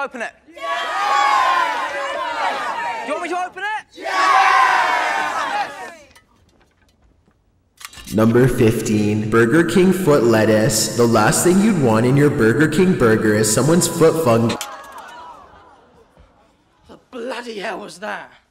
open it? Yeah! Do you want me to open it? Yeah! Number 15, Burger King foot lettuce. The last thing you'd want in your Burger King burger is someone's foot fungus. The bloody hell was that?